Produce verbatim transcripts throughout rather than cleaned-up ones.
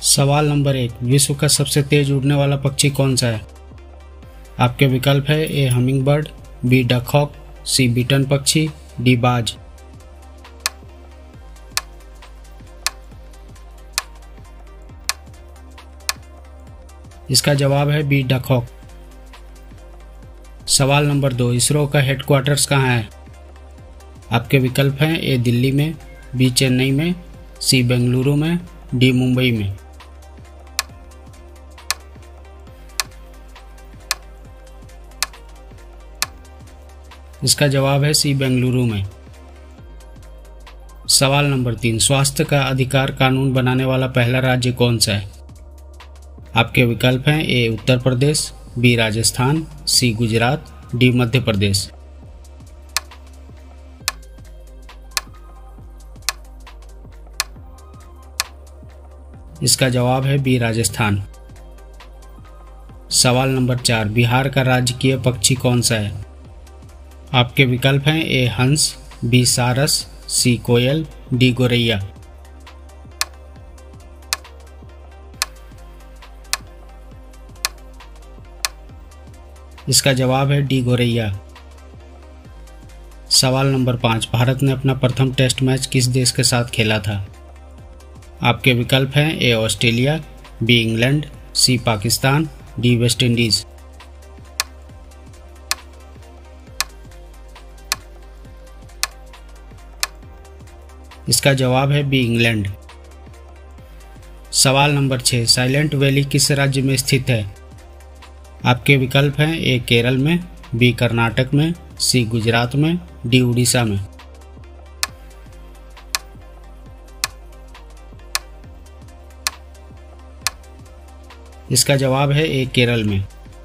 सवाल नंबर एक, विश्व का सबसे तेज उड़ने वाला पक्षी कौन सा है? आपके विकल्प है A humming bird, B duck hawk, C bittern पक्षी, डी बाज। इसका जवाब है बी डकहॉक। सवाल नंबर दो, इसरो का हेडक्वार्टर्स कहाँ है? आपके विकल्प हैं ए दिल्ली में, बी चेन्नई में, सी बेंगलुरु में, डी मुंबई में। इसका जवाब है सी बेंगलुरु में। सवाल नंबर तीन, स्वास्थ्य का अधिकार कानून बनाने वाला पहला राज्य कौन सा है? आपके विकल्प हैं A Uttar Pradesh, B Rajasthan, C Gujarat, D Madhya Pradesh. इसका जवाब है बी राजस्थान। सवाल नंबर चार, बिहार का राजकीय पक्षी कौन सा है? आपके विकल्प हैं ए हंस, बी सारस, सी कोयल, डी गोरैया। इसका जवाब है डी गोरैया। सवाल नंबर पाँच, भारत ने अपना प्रथम टेस्ट मैच किस देश के साथ खेला था? आपके विकल्प हैं A Australia, B England, C Pakistan, D West Indies. इसका जवाब है बी इंग्लैंड। सवाल नंबर छः, साइलेंट वैली किस राज्य में स्थित है? आपके विकल्प हैं ए केरल में, बी कर्नाटक में, सी गुजरात में, डी उड़ीसा में। इसका जवाब है ए केरल में।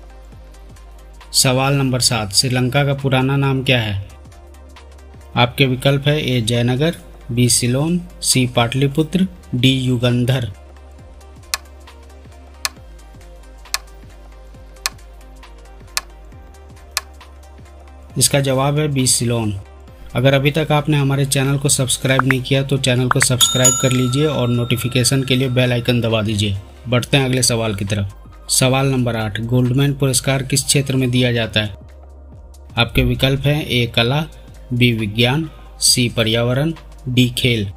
सवाल नंबर सात, श्रीलंका का पुराना नाम क्या है? आपके विकल्प है A Jayanagar, B Ceylon, C Pataliputra, D Yugandhar. इसका जवाब है बी सिलोन। अगर अभी तक आपने हमारे चैनल को सब्सक्राइब नहीं किया तो चैनल को सब्सक्राइब कर लीजिए और नोटिफिकेशन के लिए बेल आइकन दबा दीजिए। बढ़ते हैं अगले सवाल की तरफ। सवाल नंबर आठ, गोल्डमैन पुरस्कार किस क्षेत्र में दिया जाता है? आपके विकल्प हैं ए कला, बी विज्ञान, सी पर्यावरण, डी खेल।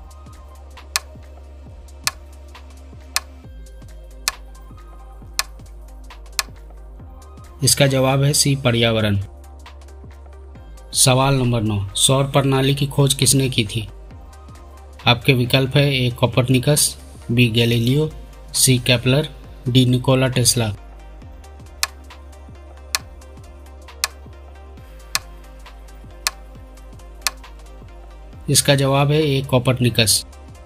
इसका जवाब है सी पर्यावरण। सवाल नंबर नौ, सौर प्रणाली की खोज किसने की थी? आपके विकल्प है A Copernicus, B Galileo, C Kepler, D Nikola Tesla. इसका जवाब है ए कोपरनिकस।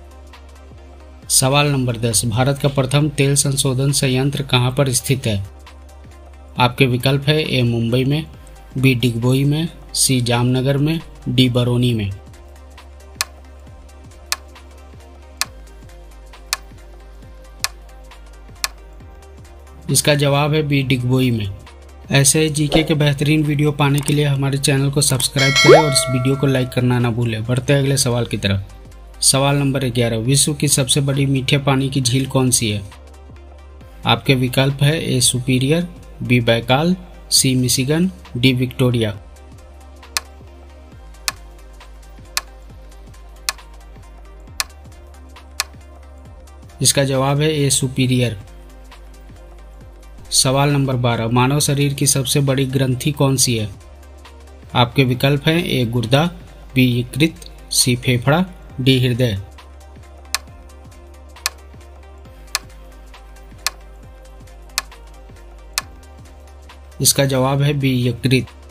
सवाल नंबर दस, भारत का प्रथम तेल संशोधन संयंत्र कहाँ पर स्थित है? आपके विकल्प है ए मुंबई में, बी डिगबोई में, सी जामनगर में, डी बरौनी में। इसका जवाब है बी डिगबोई में। ऐसे ही जीके के बेहतरीन वीडियो पाने के लिए हमारे चैनल को सब्सक्राइब करें और इस वीडियो को लाइक करना ना भूलें। बढ़ते हैं अगले सवाल की तरफ। सवाल नंबर ग्यारह, विश्व की सबसे बड़ी मीठे पानी की झील कौन सी है? आपके विकल्प है A Superior, B Baikal, C Michigan, D Victoria. इसका जवाब है ए सुपीरियर। सवाल नंबर बारह, मानव शरीर की सबसे बड़ी ग्रंथि कौन सी है? आपके विकल्प हैं ए गुर्दा, बी यकृत, सी फेफड़ा, डी हृदय। इसका जवाब है बी यकृत।